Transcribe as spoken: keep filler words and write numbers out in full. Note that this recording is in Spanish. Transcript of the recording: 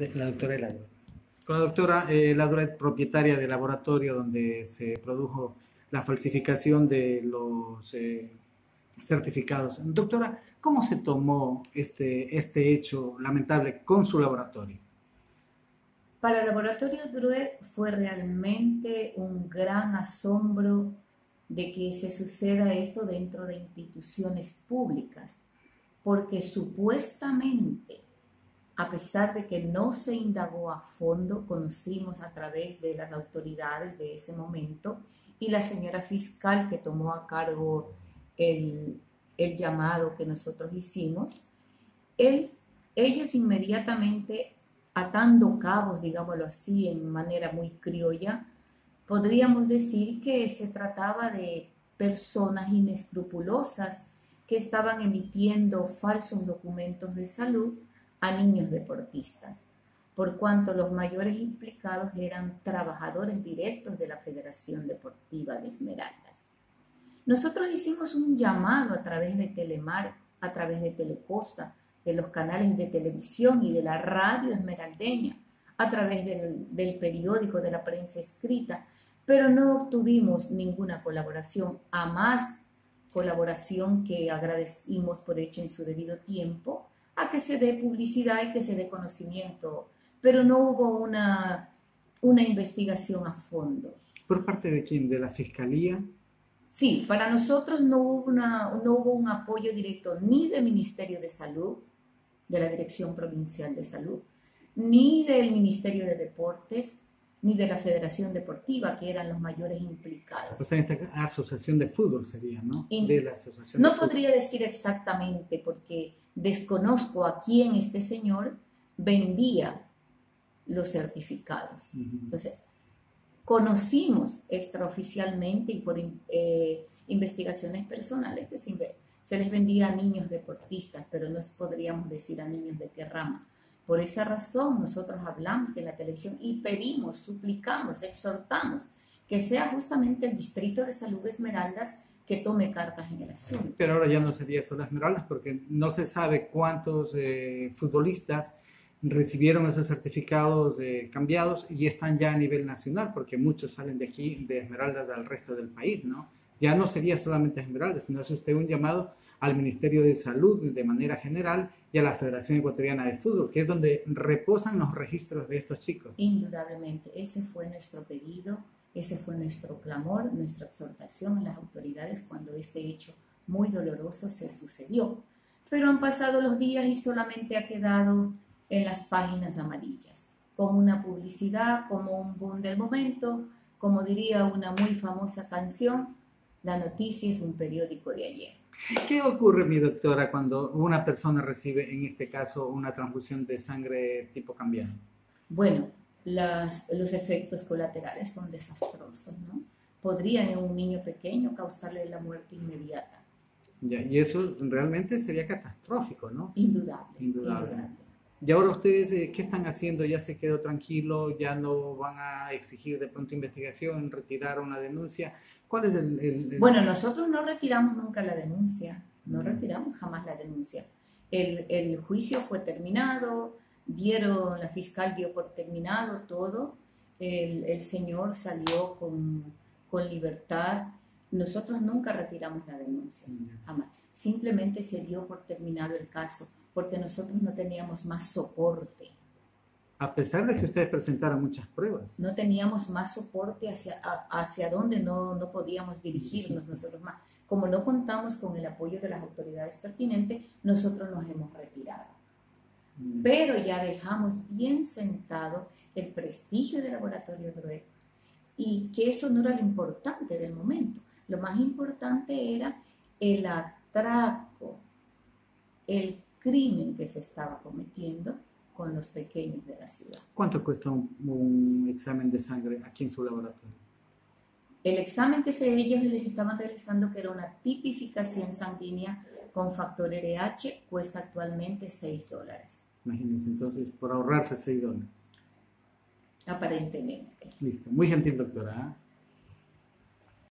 la doctora Eladuret. Con la doctora eh, Eladuret, propietaria del laboratorio donde se produjo la falsificación de los eh, certificados. Doctora, ¿cómo se tomó este, este hecho lamentable con su laboratorio? Para el laboratorio Druet fue realmente un gran asombro de que se suceda esto dentro de instituciones públicas, porque supuestamente, a pesar de que no se indagó a fondo, conocimos a través de las autoridades de ese momento y la señora fiscal que tomó a cargo el, el llamado que nosotros hicimos, él, ellos inmediatamente, atando cabos, digámoslo así, en manera muy criolla, podríamos decir que se trataba de personas inescrupulosas que estaban emitiendo falsos documentos de salud a niños deportistas, por cuanto los mayores implicados eran trabajadores directos de la Federación Deportiva de Esmeraldas. Nosotros hicimos un llamado a través de Telemar, a través de Telecosta, de los canales de televisión y de la radio esmeraldeña, a través del, del periódico, de la prensa escrita, pero no obtuvimos ninguna colaboración, a más colaboración que agradecimos por hecho en su debido tiempo, a que se dé publicidad y que se dé conocimiento, pero no hubo una, una investigación a fondo. ¿Por parte de quién? ¿De la Fiscalía? Sí, para nosotros no hubo, una, no hubo un apoyo directo ni del Ministerio de Salud, de la Dirección Provincial de Salud, ni del Ministerio de Deportes, ni de la Federación Deportiva, que eran los mayores implicados. O sea, esta asociación de fútbol sería, ¿no? In, de la asociación no de podría fútbol. decir exactamente, porque desconozco a quién este señor vendía los certificados. Uh-huh. Entonces, conocimos extraoficialmente y por eh, investigaciones personales que se, se les vendía a niños deportistas, pero no podríamos decir a niños de qué rama. Por esa razón nosotros hablamos en la televisión y pedimos, suplicamos, exhortamos que sea justamente el Distrito de Salud Esmeraldas que tome cartas en el asunto. Pero ahora ya no sería solo Esmeraldas porque no se sabe cuántos eh, futbolistas recibieron esos certificados eh, cambiados y están ya a nivel nacional, porque muchos salen de aquí, de Esmeraldas, al resto del país, ¿no? Ya no sería solamente Esmeraldas, sino es usted un llamado al Ministerio de Salud de manera general y a la Federación Ecuatoriana de Fútbol, que es donde reposan los registros de estos chicos. Indudablemente, ese fue nuestro pedido, ese fue nuestro clamor, nuestra exhortación a las autoridades cuando este hecho muy doloroso se sucedió. Pero han pasado los días y solamente ha quedado en las páginas amarillas, como una publicidad, como un boom del momento, como diría una muy famosa canción, la noticia es un periódico de ayer. ¿Qué ocurre, mi doctora, cuando una persona recibe, en este caso, una transfusión de sangre tipo cambiado? Bueno, las, los efectos colaterales son desastrosos, ¿no? Podrían en un niño pequeño causarle la muerte inmediata. Ya, y eso realmente sería catastrófico, ¿no? Indudable. Indudable. indudable. Y ahora ustedes, eh, ¿qué están haciendo? ¿Ya se quedó tranquilo? ¿Ya no van a exigir de pronto investigación, retirar una denuncia? ¿Cuál es el...? el, el... Bueno, nosotros no retiramos nunca la denuncia, no retiramos jamás la denuncia. El, el juicio fue terminado, dieron, la fiscal dio por terminado todo, el, el señor salió con, con libertad. Nosotros nunca retiramos la denuncia, jamás. Simplemente se dio por terminado el caso, porque nosotros no teníamos más soporte. A pesar de que ustedes presentaron muchas pruebas. No teníamos más soporte hacia, hacia dónde no, no podíamos dirigirnos nosotros más. Como no contamos con el apoyo de las autoridades pertinentes, nosotros nos hemos retirado. Mm. Pero ya dejamos bien sentado el prestigio del laboratorio Druet y que eso no era lo importante del momento. Lo más importante era el atraco, el crimen que se estaba cometiendo con los pequeños de la ciudad. ¿Cuánto cuesta un, un examen de sangre aquí en su laboratorio? El examen que se, ellos les estaban realizando, que era una tipificación sanguínea con factor R H, cuesta actualmente seis dólares. Imagínense, entonces, por ahorrarse seis dólares. Aparentemente. Listo. Muy gentil, doctora.